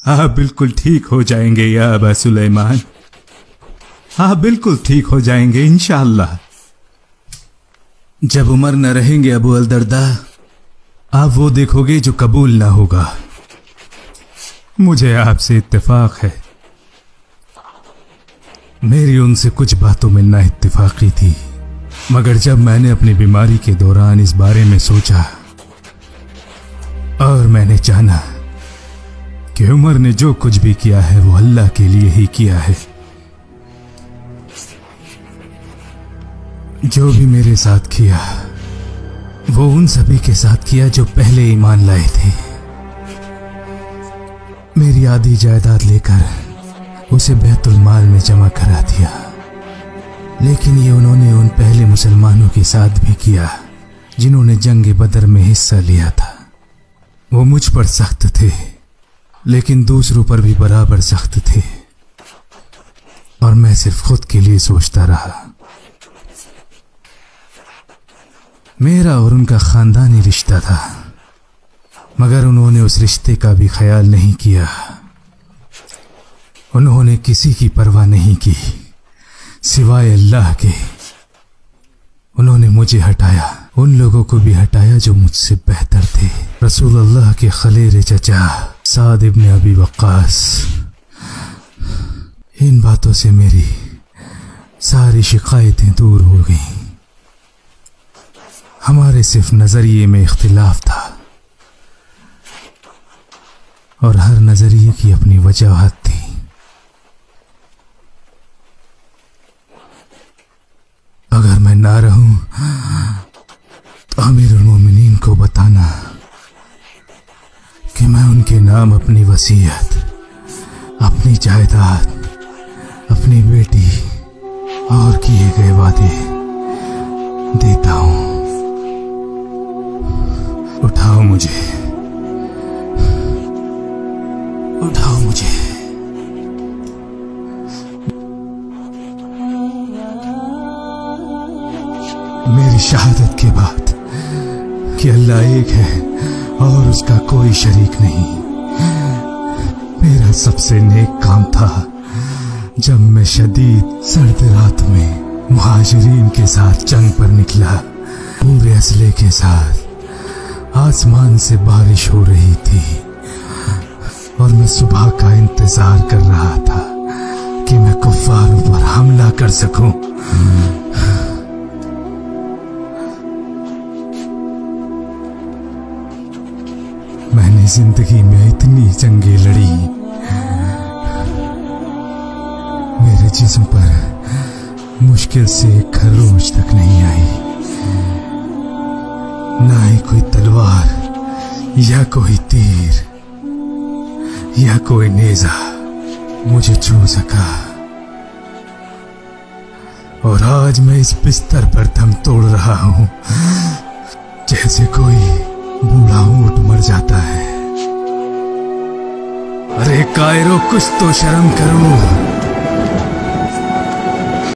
आप बिल्कुल ठीक हो जाएंगे या अबा सुलेमान। आप बिल्कुल ठीक हो जाएंगे इंशाअल्लाह। जब उमर न रहेंगे अबू अल दरदा, आप वो देखोगे जो कबूल ना होगा। मुझे आपसे इत्तेफाक है। मेरी उनसे कुछ बातों में ना इत्तेफाकी थी, मगर जब मैंने अपनी बीमारी के दौरान इस बारे में सोचा और मैंने जाना कि उमर ने जो कुछ भी किया है वो अल्लाह के लिए ही किया है। जो भी मेरे साथ किया वो उन सभी के साथ किया जो पहले ईमान लाए थे। मेरी आधी जायदाद लेकर उसे बैतुल माल में जमा करा दिया, लेकिन ये उन्होंने उन पहले मुसलमानों के साथ भी किया जिन्होंने जंग बदर में हिस्सा लिया था। वो मुझ पर सख्त थे, लेकिन दूसरों पर भी बराबर सख्त थे, और मैं सिर्फ खुद के लिए सोचता रहा। मेरा और उनका खानदानी रिश्ता था, मगर उन्होंने उस रिश्ते का भी ख्याल नहीं किया। उन्होंने किसी की परवाह नहीं की सिवाय अल्लाह के। उन्होंने मुझे हटाया, उन लोगों को भी हटाया जो मुझसे बेहतर थे। रसूल अल्लाह के खलेरे चचा साद इब्न अबी वक्कास। इन बातों से मेरी सारी शिकायतें दूर हो गईं। हमारे सिर्फ नजरिए में इख्तिलाफ था, और हर नजरिए की अपनी वजहात थी। अगर मैं ना रहूं तो अमीरुल मोमिनीन को बताना कि मैं उनके नाम अपनी वसीयत, अपनी जायदाद, अपनी बेटी और किए गए वादे देता हूं। उठाओ मुझे, उठाओ मुझे। मेरी शहादत के बाद कि अल्लाह एक है और उसका कोई शरीक नहीं, मेरा सबसे नेक काम था जब मैं शदीद सर्द रात में मुहाजिरीन के साथ जंग पर निकला। पूरे असले के साथ आसमान से बारिश हो रही थी और मैं सुबह का इंतजार कर रहा था कि मैं कुफ्फारों पर हमला कर सकूं। मैंने जिंदगी में इतनी जंगें लड़ी, मेरे जिस्म पर मुश्किल से एक खरोंच तक नहीं आई। ना ही कोई तलवार या कोई तीर या कोई नेजा मुझे छू सका। और आज मैं इस बिस्तर पर दम तोड़ रहा हूं जैसे कोई बूढ़ा ऊंट मर जाता है। अरे कायरो, कुछ तो शर्म करो।